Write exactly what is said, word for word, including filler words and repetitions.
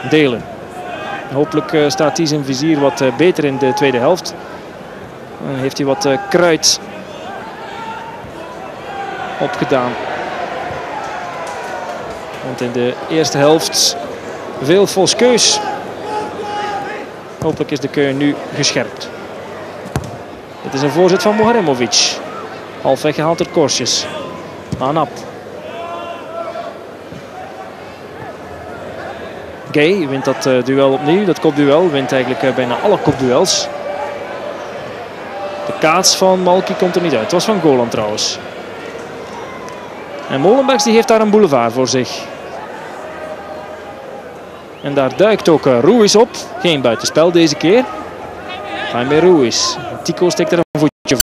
Delen. Hopelijk uh, staat hij zijn vizier wat uh, beter in de tweede helft. Dan heeft hij wat uh, kruid opgedaan. Want in de eerste helft veel Voskeus. Hopelijk is de keu nu gescherpt. Dit is een voorzet van Muharemovic. Half weggehaald door Korsjes. Anap. Gay wint dat uh, duel opnieuw. Dat kopduel wint eigenlijk uh, bijna alle kopduels. De kaats van Malki komt er niet uit. Het was van Golan trouwens. En Molenbergs die heeft daar een boulevard voor zich. En daar duikt ook uh, Ruiz op. Geen buitenspel deze keer. Jaime Ruiz. Tico steekt er een voetje.